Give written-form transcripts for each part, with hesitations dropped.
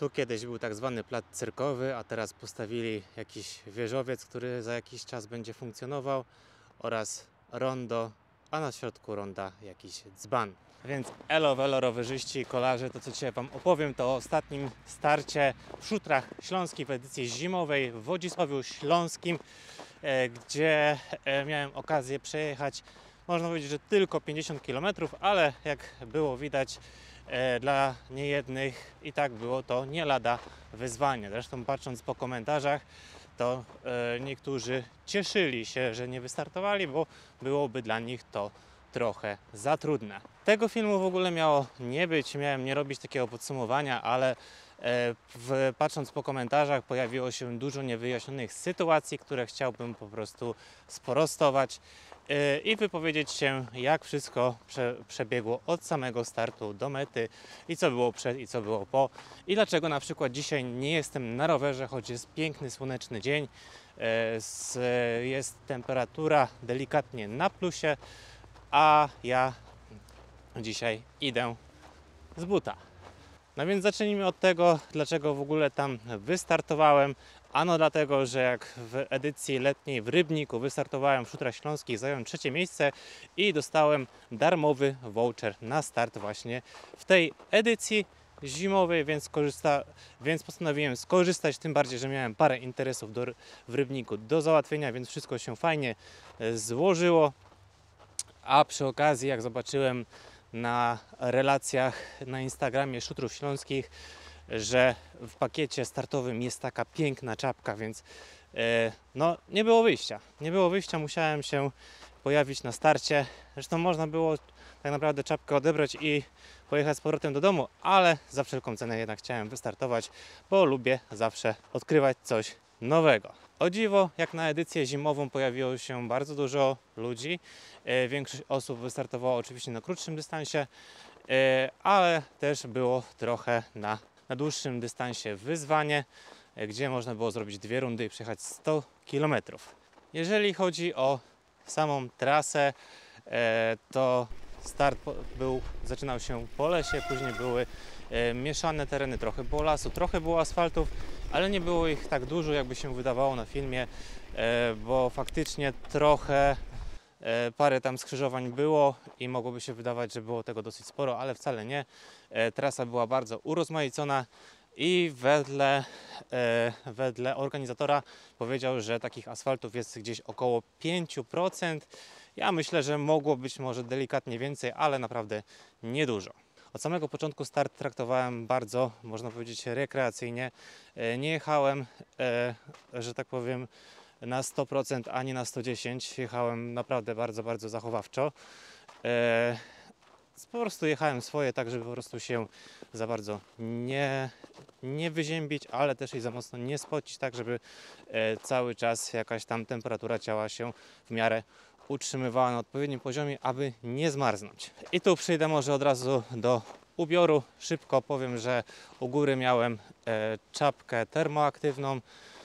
Tu kiedyś był tak zwany plac cyrkowy, a teraz postawili jakiś wieżowiec, który za jakiś czas będzie funkcjonował, oraz rondo, a na środku ronda jakiś dzban. Więc elo velo rowerzyści i kolarze, to co dzisiaj Wam opowiem, to o ostatnim starcie w Szutrach Śląskich w edycji zimowej w Wodzisławiu Śląskim, gdzie miałem okazję przejechać, można powiedzieć, że tylko 50 km, ale jak było widać, dla niejednych i tak było to nie lada wyzwanie. Zresztą patrząc po komentarzach, to niektórzy cieszyli się, że nie wystartowali, bo byłoby dla nich to trochę za trudne. Tego filmu w ogóle miało nie być, miałem nie robić takiego podsumowania, ale patrząc po komentarzach, pojawiło się dużo niewyjaśnionych sytuacji, które chciałbym po prostu sprostować i wypowiedzieć się, jak wszystko przebiegło od samego startu do mety i co było przed i co było po, i dlaczego na przykład dzisiaj nie jestem na rowerze, choć jest piękny, słoneczny dzień, jest temperatura delikatnie na plusie, a ja dzisiaj idę z buta. No więc zacznijmy od tego, dlaczego w ogóle tam wystartowałem. Ano dlatego, że jak w edycji letniej w Rybniku wystartowałem w Szutrach Śląskich, zająłem 3. miejsce i dostałem darmowy voucher na start właśnie w tej edycji zimowej, więc postanowiłem skorzystać, tym bardziej, że miałem parę interesów w Rybniku do załatwienia, więc wszystko się fajnie złożyło. A przy okazji, jak zobaczyłem na relacjach na Instagramie Szutrów Śląskich, że w pakiecie startowym jest taka piękna czapka, więc no nie było wyjścia. Nie było wyjścia, musiałem się pojawić na starcie. Zresztą można było tak naprawdę czapkę odebrać i pojechać z powrotem do domu, ale za wszelką cenę jednak chciałem wystartować, bo lubię zawsze odkrywać coś nowego. O dziwo, jak na edycję zimową pojawiło się bardzo dużo ludzi. Większość osób wystartowało oczywiście na krótszym dystansie, ale też było trochę na dłuższym dystansie wyzwanie, gdzie można było zrobić 2 rundy i przejechać 100 km. Jeżeli chodzi o samą trasę, to start zaczynał się po lesie, później były mieszane tereny, trochę było lasu, trochę było asfaltów, ale nie było ich tak dużo, jakby się wydawało na filmie, bo faktycznie trochę parę tam skrzyżowań było i mogłoby się wydawać, że było tego dosyć sporo, ale wcale nie. Trasa była bardzo urozmaicona i wedle organizatora powiedział, że takich asfaltów jest gdzieś około 5%. Ja myślę, że mogło być może delikatnie więcej, ale naprawdę niedużo. Od samego początku start traktowałem bardzo, można powiedzieć, rekreacyjnie. Nie jechałem, że tak powiem, na 100% ani na 110%. Jechałem naprawdę bardzo, bardzo zachowawczo. Po prostu jechałem swoje, tak żeby po prostu się za bardzo nie wyziębić, ale też i za mocno nie spocić, tak żeby cały czas jakaś tam temperatura ciała się w miarę utrzymywała na odpowiednim poziomie, aby nie zmarznąć. I tu przyjdę może od razu do ubioru. Szybko powiem, że u góry miałem czapkę termoaktywną.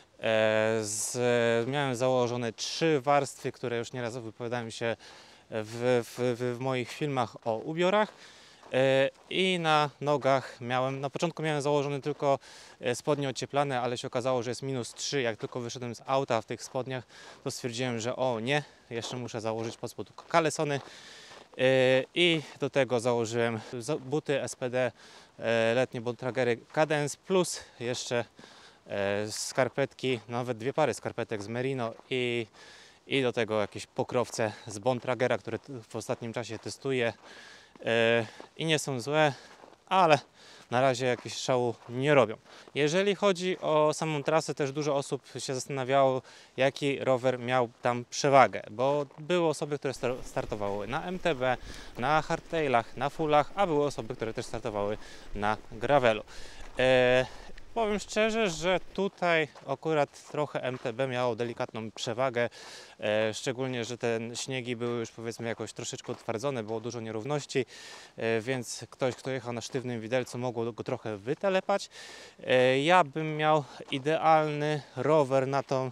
Miałem założone 3 warstwy, które już nieraz wypowiadałem się w moich filmach o ubiorach. I na nogach na początku miałem założone tylko spodnie ocieplane, ale się okazało, że jest -3. Jak tylko wyszedłem z auta w tych spodniach, to stwierdziłem, że o nie, jeszcze muszę założyć pod spód kalesony. I do tego założyłem buty SPD, letnie Bontragery Cadence, plus jeszcze skarpetki, nawet 2 pary skarpetek z Merino i do tego jakieś pokrowce z Bontragera, które w ostatnim czasie testuję i nie są złe, ale na razie jakiegoś szału nie robią. Jeżeli chodzi o samą trasę, też dużo osób się zastanawiało, jaki rower miał tam przewagę, bo były osoby, które startowały na MTB, na hardtailach, na fullach, a były osoby, które też startowały na gravelu. Powiem szczerze, że tutaj akurat trochę MTB miało delikatną przewagę, szczególnie, że te śniegi były już powiedzmy jakoś troszeczkę utwardzone, było dużo nierówności, więc ktoś, kto jechał na sztywnym widelcu, mogło go trochę wytelepać. Ja bym miał idealny rower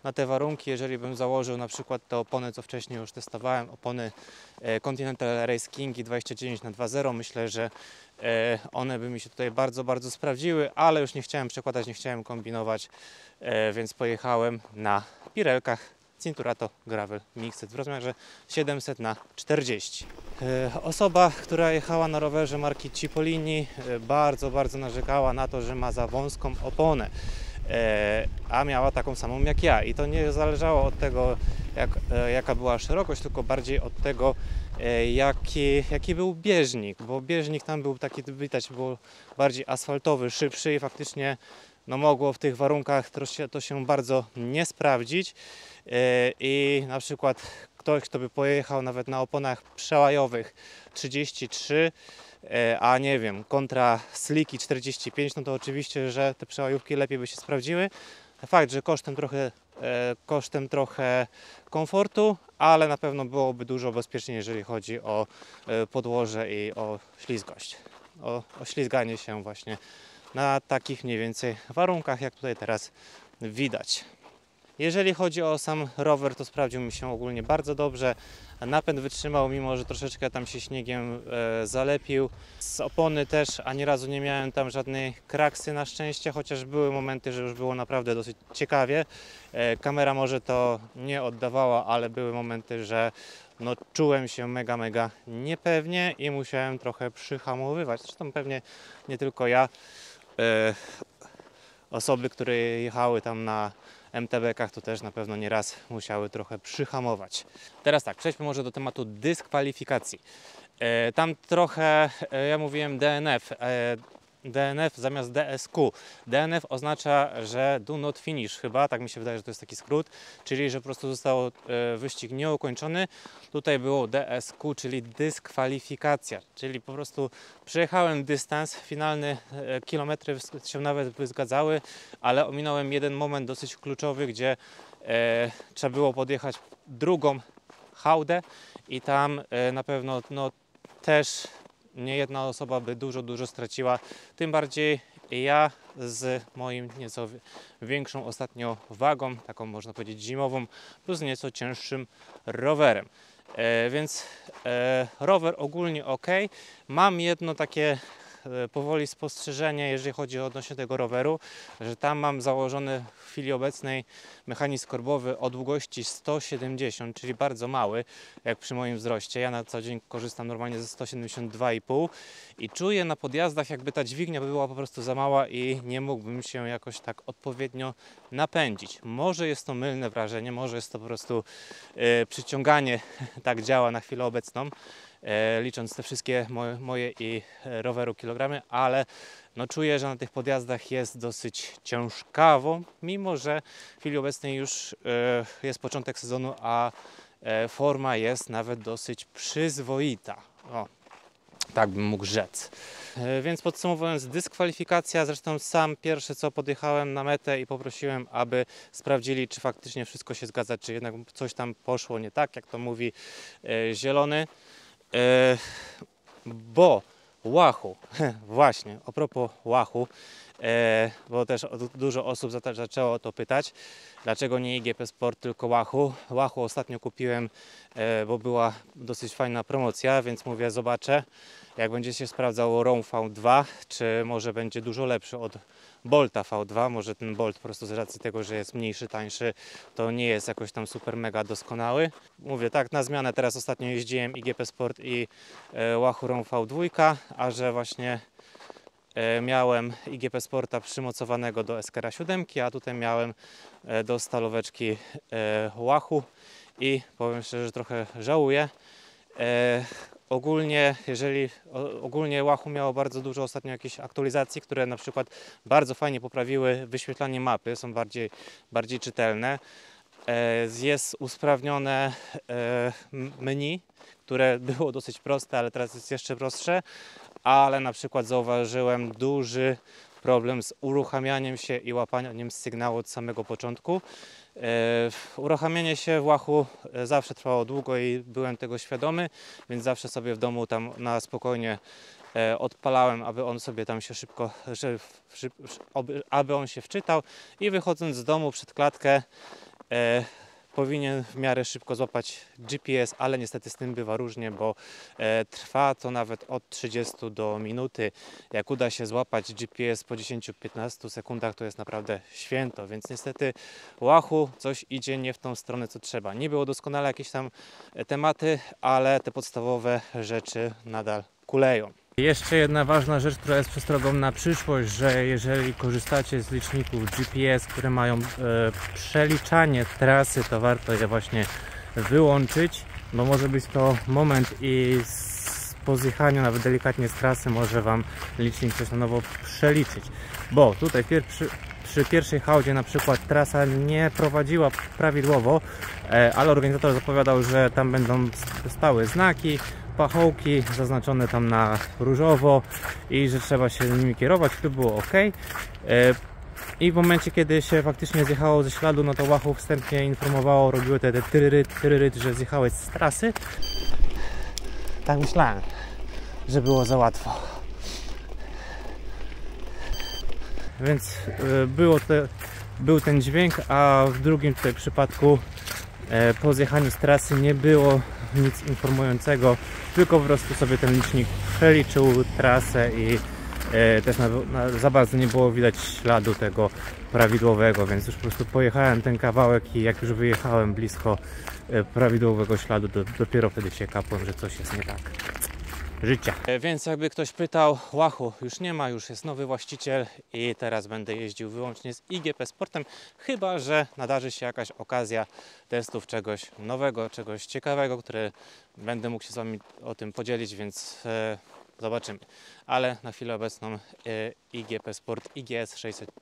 na te warunki, jeżeli bym założył na przykład te opony, co wcześniej już testowałem, opony Continental Race Kingi 29/2.0, myślę, że one by mi się tutaj bardzo, bardzo sprawdziły, ale już nie chciałem przekładać, nie chciałem kombinować, więc pojechałem na Pirelkach Cinturato Gravel Mixed w rozmiarze 700/40. Osoba, która jechała na rowerze marki Cipollini, bardzo, bardzo narzekała na to, że ma za wąską oponę, a miała taką samą jak ja. I to nie zależało od tego, jaka była szerokość, tylko bardziej od tego, jaki był bieżnik, bo bieżnik tam był taki, widać, było bardziej asfaltowy, szybszy i faktycznie no, mogło w tych warunkach to się bardzo nie sprawdzić. I na przykład ktoś, kto by pojechał nawet na oponach przełajowych 33, a nie wiem, kontra sliki 45, no to oczywiście, że te przełajówki lepiej by się sprawdziły. Fakt, że kosztem trochę komfortu, ale na pewno byłoby dużo bezpieczniej, jeżeli chodzi o podłoże i o ślizgość, o ślizganie się właśnie na takich mniej więcej warunkach, jak tutaj teraz widać. Jeżeli chodzi o sam rower, to sprawdził mi się ogólnie bardzo dobrze. Napęd wytrzymał, mimo że troszeczkę tam się śniegiem zalepił. Z opony też ani razu nie miałem tam żadnej kraksy na szczęście, chociaż były momenty, że już było naprawdę dosyć ciekawie. Kamera może to nie oddawała, ale były momenty, że no, czułem się mega niepewnie i musiałem trochę przyhamowywać. Zresztą pewnie nie tylko ja. Osoby, które jechały tam na MTB-kach, to też na pewno nieraz musiały trochę przyhamować. Teraz tak, przejdźmy może do tematu dyskwalifikacji. Tam trochę, ja mówiłem DNF. DNF zamiast DSQ. DNF oznacza, że do not finish chyba, tak mi się wydaje, że to jest taki skrót, czyli że po prostu został wyścig nieukończony. Tutaj było DSQ, czyli dyskwalifikacja, czyli po prostu przejechałem dystans, finalne kilometry się nawet by zgadzały, ale ominąłem jeden moment dosyć kluczowy, gdzie trzeba było podjechać drugą hałdę i tam na pewno no, też nie jedna osoba by dużo straciła, tym bardziej ja z moim nieco większą ostatnio wagą, taką można powiedzieć zimową, plus nieco cięższym rowerem. Więc rower ogólnie ok. Mam jedno takie powoli spostrzeżenie, jeżeli chodzi o odnośnie tego roweru, że tam mam założony w chwili obecnej mechanizm korbowy o długości 170, czyli bardzo mały, jak przy moim wzroście. Ja na co dzień korzystam normalnie ze 172,5 i czuję na podjazdach, jakby ta dźwignia była po prostu za mała i nie mógłbym się jakoś tak odpowiednio napędzić. Może jest to mylne wrażenie, może jest to po prostu przyciąganie tak działa na chwilę obecną, licząc te wszystkie moje i roweru kilogramy, ale no czuję, że na tych podjazdach jest dosyć ciężkawo, mimo że w chwili obecnej już jest początek sezonu, a forma jest nawet dosyć przyzwoita. O, tak bym mógł rzec. Więc podsumowując, dyskwalifikacja, zresztą sam pierwsze co podjechałem na metę i poprosiłem, aby sprawdzili, czy faktycznie wszystko się zgadza, czy jednak coś tam poszło nie tak, jak to mówi zielony. Bo łachu, właśnie, a propos łachu, bo też dużo osób zaczęło o to pytać, dlaczego nie IGP Sport, tylko łachu. Łachu ostatnio kupiłem, bo była dosyć fajna promocja, więc mówię, zobaczę, jak będzie się sprawdzał Roam V2, czy może będzie dużo lepszy od Bolta V2, może ten Bolt po prostu z racji tego, że jest mniejszy, tańszy, to nie jest jakoś tam super mega doskonały. Mówię tak, na zmianę teraz ostatnio jeździłem IGP Sport i łachu Roam V2, a że właśnie miałem IGP Sporta przymocowanego do Eskera 7, a tutaj miałem do staloweczki łachu i powiem szczerze, że trochę żałuję. Ogólnie łachu miało bardzo dużo ostatnio jakichś aktualizacji, które na przykład bardzo fajnie poprawiły wyświetlanie mapy, są bardziej czytelne. Jest usprawnione menu, które było dosyć proste, ale teraz jest jeszcze prostsze, ale na przykład zauważyłem duży problem z uruchamianiem się i łapaniem sygnału od samego początku. Uruchamianie się w łachu zawsze trwało długo i byłem tego świadomy, więc zawsze sobie w domu tam na spokojnie odpalałem, aby on sobie tam się aby on się wczytał i wychodząc z domu przed klatkę powinien w miarę szybko złapać GPS, ale niestety z tym bywa różnie, bo trwa to nawet od 30 do minuty. Jak uda się złapać GPS po 10-15 sekundach, to jest naprawdę święto, więc niestety Wahoo coś idzie nie w tą stronę, co trzeba. Nie było doskonale jakieś tam tematy, ale te podstawowe rzeczy nadal kuleją. Jeszcze jedna ważna rzecz, która jest przestrogą na przyszłość, że jeżeli korzystacie z liczników GPS, które mają przeliczanie trasy, to warto je właśnie wyłączyć, bo może być to moment i po zjechaniu nawet delikatnie z trasy może Wam licznik coś na nowo przeliczyć. Bo tutaj przy pierwszej hałdzie na przykład trasa nie prowadziła prawidłowo, ale organizator zapowiadał, że tam będą stały znaki, pachołki zaznaczone tam na różowo i że trzeba się nimi kierować, to było ok. I w momencie, kiedy się faktycznie zjechało ze śladu, no to Wahoo wstępnie informowało, robiły te tyryryt, że zjechałeś z trasy. Tak myślałem, że było za łatwo. Więc był ten dźwięk, a w drugim tutaj przypadku po zjechaniu z trasy nie było nic informującego, tylko po prostu sobie ten licznik przeliczył trasę i też za bardzo nie było widać śladu tego prawidłowego, więc już po prostu pojechałem ten kawałek i jak już wyjechałem blisko prawidłowego śladu, dopiero wtedy się kapłem, że coś jest nie tak. Życia. Więc jakby ktoś pytał, Wahoo już nie ma, już jest nowy właściciel i teraz będę jeździł wyłącznie z IGP Sportem, chyba że nadarzy się jakaś okazja testów czegoś nowego, czegoś ciekawego, które będę mógł się z Wami o tym podzielić, więc zobaczymy. Ale na chwilę obecną IGP Sport IGS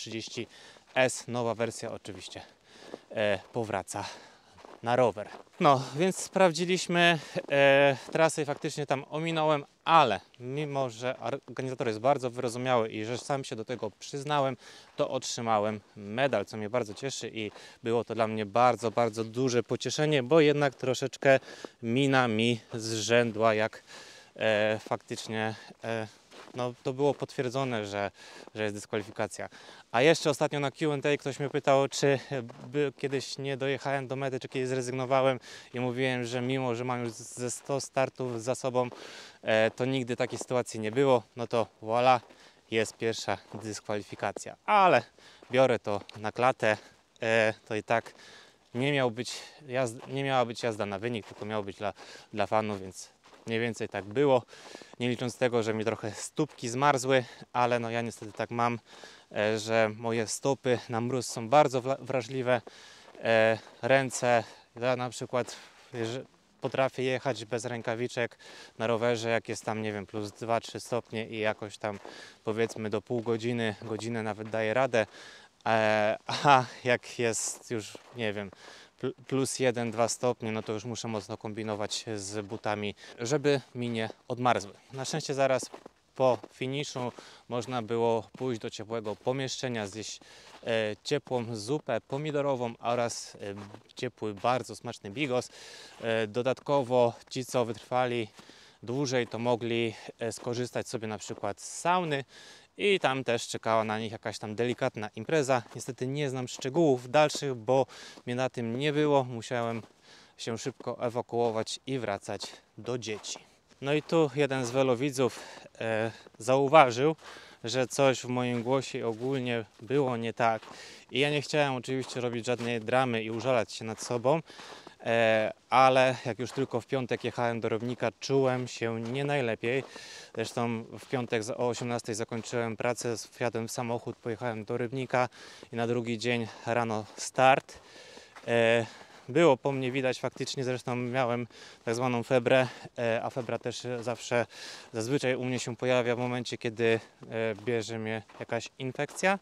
630S, nowa wersja oczywiście powraca na rower. No, więc sprawdziliśmy trasę i faktycznie tam ominąłem, ale mimo, że organizator jest bardzo wyrozumiały i że sam się do tego przyznałem, to otrzymałem medal, co mnie bardzo cieszy i było to dla mnie bardzo, bardzo duże pocieszenie, bo jednak troszeczkę mina mi zrzędła, jak faktycznie no, to było potwierdzone, że jest dyskwalifikacja. A jeszcze ostatnio na Q&A ktoś mnie pytał, czy kiedyś nie dojechałem do mety, czy kiedyś zrezygnowałem i mówiłem, że mimo, że mam już ze 100 startów za sobą, to nigdy takiej sytuacji nie było. No to voilà, jest pierwsza dyskwalifikacja. Ale biorę to na klatę, to i tak nie miała być jazda na wynik, tylko miało być dla fanów, więc mniej więcej tak było, nie licząc tego, że mi trochę stópki zmarzły, ale no ja niestety tak mam, że moje stopy na mróz są bardzo wrażliwe, ręce, ja na przykład potrafię jechać bez rękawiczek na rowerze, jak jest tam, nie wiem, plus 2-3 stopnie i jakoś tam powiedzmy do pół godziny, godzinę nawet daję radę, a jak jest już, nie wiem, plus 1-2 stopnie, no to już muszę mocno kombinować z butami, żeby mi nie odmarzły. Na szczęście zaraz po finiszu można było pójść do ciepłego pomieszczenia, zjeść ciepłą zupę pomidorową oraz ciepły, bardzo smaczny bigos. Dodatkowo ci, co wytrwali dłużej, to mogli skorzystać sobie na przykład z sauny i tam też czekała na nich jakaś tam delikatna impreza. Niestety nie znam szczegółów dalszych, bo mnie na tym nie było. Musiałem się szybko ewakuować i wracać do dzieci. No i tu jeden z welowidzów zauważył, że coś w moim głosie ogólnie było nie tak. I ja nie chciałem oczywiście robić żadnej dramy i użalać się nad sobą, ale jak już tylko w piątek jechałem do Rybnika, czułem się nie najlepiej. Zresztą w piątek o 18 zakończyłem pracę, wsiadłem w samochód, pojechałem do Rybnika i na drugi dzień rano start. Było po mnie widać faktycznie, zresztą miałem tak zwaną febrę, a febra też zazwyczaj u mnie się pojawia w momencie, kiedy bierze mnie jakaś infekcja.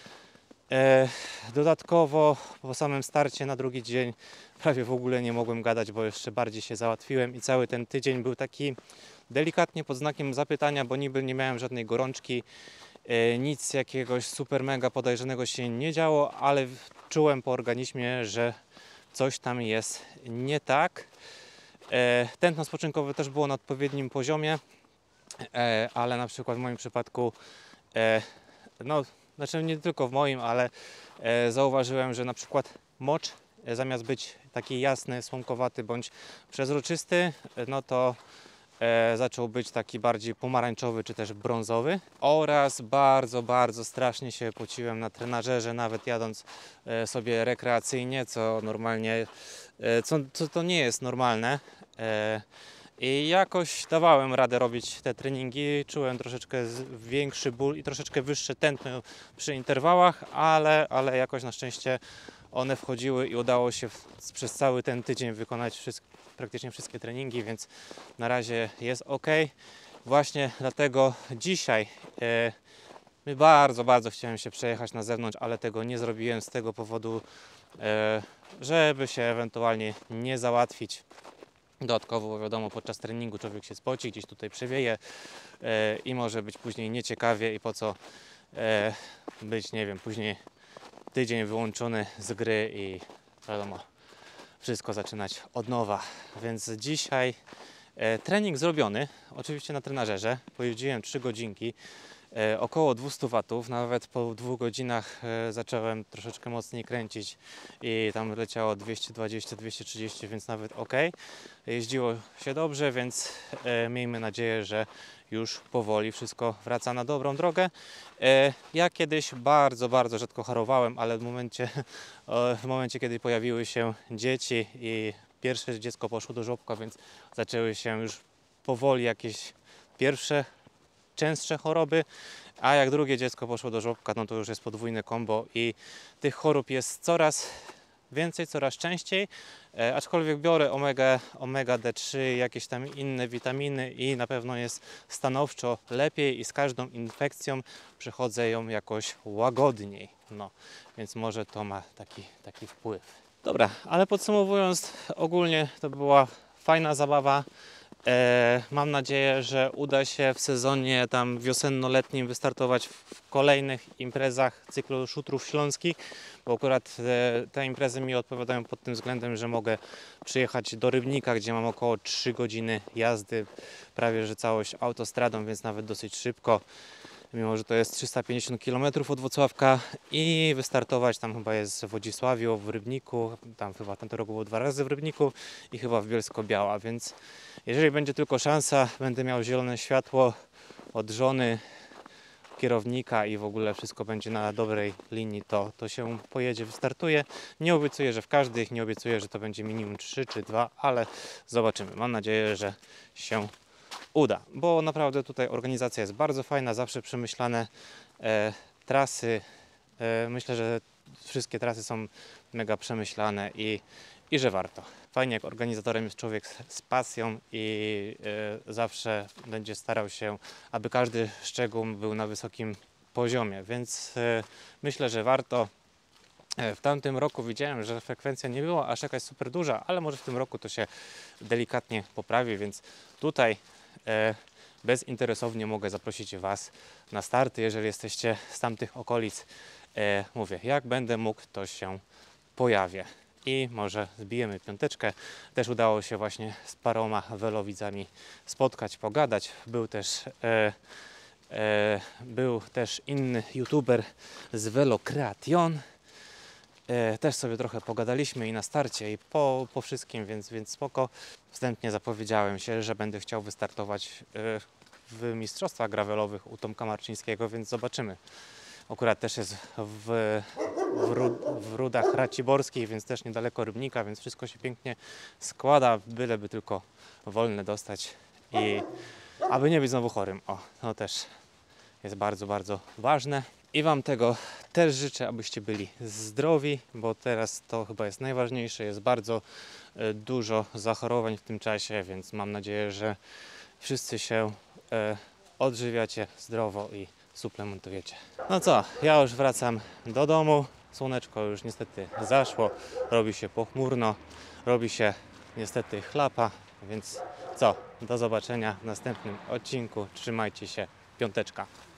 Dodatkowo po samym starcie na drugi dzień prawie w ogóle nie mogłem gadać, bo jeszcze bardziej się załatwiłem i cały ten tydzień był taki delikatnie pod znakiem zapytania, bo niby nie miałem żadnej gorączki, nic jakiegoś super mega podejrzanego się nie działo, ale czułem po organizmie, że coś tam jest nie tak. Tętno spoczynkowe też było na odpowiednim poziomie, ale na przykład w moim przypadku, no znaczy nie tylko w moim, ale zauważyłem, że na przykład mocz zamiast być taki jasny, słomkowaty bądź przezroczysty, no to zaczął być taki bardziej pomarańczowy czy też brązowy. Oraz bardzo, bardzo strasznie się pociłem na trenażerze, nawet jadąc sobie rekreacyjnie, co normalnie, co to nie jest normalne. I jakoś dawałem radę robić te treningi, czułem troszeczkę większy ból i troszeczkę wyższe tętno przy interwałach, ale jakoś na szczęście one wchodziły i udało się przez cały ten tydzień wykonać praktycznie wszystkie treningi, więc na razie jest ok. Właśnie dlatego dzisiaj bardzo, bardzo chciałem się przejechać na zewnątrz, ale tego nie zrobiłem z tego powodu, żeby się ewentualnie nie załatwić. Dodatkowo, bo wiadomo, podczas treningu człowiek się spoci, gdzieś tutaj przewieje i może być później nieciekawie i po co być, nie wiem, później tydzień wyłączony z gry i wiadomo, wszystko zaczynać od nowa. Więc dzisiaj trening zrobiony, oczywiście na trenażerze, pojeździłem 3 godzinki, około 200 watów, nawet po 2 godzinach zacząłem troszeczkę mocniej kręcić i tam leciało 220-230, więc nawet ok. Jeździło się dobrze, więc miejmy nadzieję, że już powoli wszystko wraca na dobrą drogę. Ja kiedyś bardzo, bardzo rzadko harowałem, ale w momencie, kiedy pojawiły się dzieci i pierwsze dziecko poszło do żłobka, więc zaczęły się już powoli jakieś pierwsze częstsze choroby, a jak drugie dziecko poszło do żłobka, no to już jest podwójne kombo i tych chorób jest coraz więcej, coraz częściej, aczkolwiek biorę omega D3, jakieś tam inne witaminy i na pewno jest stanowczo lepiej i z każdą infekcją przechodzę ją jakoś łagodniej, no, więc może to ma taki wpływ. Dobra, ale podsumowując, ogólnie to była fajna zabawa. Mam nadzieję, że uda się w sezonie tam wiosenno-letnim wystartować w kolejnych imprezach cyklu szutrów śląskich, bo akurat te imprezy mi odpowiadają pod tym względem, że mogę przyjechać do Rybnika, gdzie mam około 3 godziny jazdy, prawie że całość autostradą, więc nawet dosyć szybko, mimo że to jest 350 km od Włocławka, i wystartować tam chyba jest w Wodzisławiu, w Rybniku, tam chyba tamtego roku było 2 razy w Rybniku i chyba w Bielsko-Biała, więc jeżeli będzie tylko szansa, będę miał zielone światło od żony, kierownika i w ogóle wszystko będzie na dobrej linii, to się pojedzie, wystartuje. Nie obiecuję, że w każdych, nie obiecuję, że to będzie minimum 3 czy 2, ale zobaczymy. Mam nadzieję, że się uda, bo naprawdę tutaj organizacja jest bardzo fajna, zawsze przemyślane trasy. Myślę, że wszystkie trasy są mega przemyślane i że warto. Fajnie, jak organizatorem jest człowiek z pasją i zawsze będzie starał się, aby każdy szczegół był na wysokim poziomie, więc myślę, że warto. W tamtym roku widziałem, że frekwencja nie była aż jakaś super duża, ale może w tym roku to się delikatnie poprawi, więc tutaj bezinteresownie mogę zaprosić Was na starty, jeżeli jesteście z tamtych okolic. Mówię, jak będę mógł, to się pojawię i może zbijemy piąteczkę. Też udało się właśnie z paroma welowidzami spotkać, pogadać. Był też inny youtuber z Velocreation. Też sobie trochę pogadaliśmy i na starcie, i po wszystkim, więc spoko. Wstępnie zapowiedziałem się, że będę chciał wystartować w mistrzostwach gravelowych u Tomka Marczyńskiego, więc zobaczymy. Akurat też jest w Rudach Raciborskich, więc też niedaleko Rybnika, więc wszystko się pięknie składa, byleby tylko wolne dostać i aby nie być znowu chorym. O, to też jest bardzo, bardzo ważne. I Wam tego też życzę, abyście byli zdrowi, bo teraz to chyba jest najważniejsze. Jest bardzo dużo zachorowań w tym czasie, więc mam nadzieję, że wszyscy się odżywiacie zdrowo i suplementujecie. No co, ja już wracam do domu. Słoneczko już niestety zaszło, robi się pochmurno, robi się niestety chlapa, więc co, do zobaczenia w następnym odcinku. Trzymajcie się, piąteczka.